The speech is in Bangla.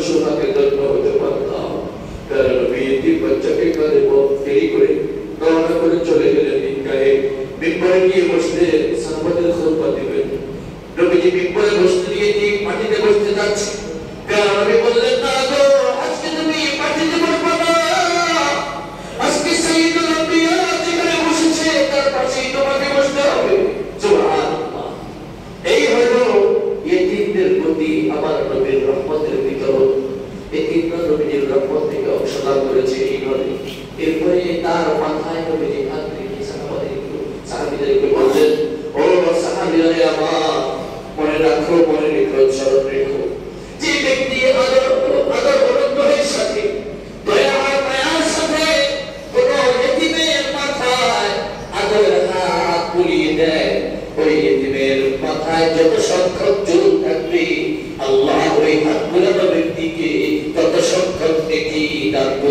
সোনাকে ধন্য হতে পারতাম। কারণ বিয়েটি বাচ্চাকে কাঁধে দেরি করে রওনা করে চলে গেলেন ঈদগাহে। মিম্বরে গিয়ে বসতে সাহাবাদের খুতবা দিবেন। নবীজি মিম্বরে বসতে দিয়ে মাটিতে বসতে যাচ্ছে। কারণ নবী বললেন, না গো, আজকে তুমি মাটিতে বসবে না, আজকে সাইয়্যিদুল আম্বিয়া যেখানে বসেছে তার পাশেই তোমাকে বসতে হবে। সুবহানাল্লাহ। এই হলো ইতিমদের প্রতি আমার নবীর রহমতের বিতরণ। ইতিমরা নবীর রহমত থেকে অংশগ্রহণ করেছে এই ঘরে। এরপরে তার মাথায় নবীজি হাত রেখে সাহাবীদেরকে বললেন, ও সাহাবীরা আমার, মনে রাখো, মনে রেখো, স্মরণ রেখো, যে ব্যক্তি আদর অনুগ্রহের সাথে দয়া আর মায়ার সাথে কোন ইতিমের মাথায় আদর হাত বুলিয়ে দেয়, ওই ইতিমের মাথায় যত সংখ্যক চুল থাকবে আল্লাহ ওই হাত বুলানো ব্যক্তিকে তত সংখ্যক নেকি দান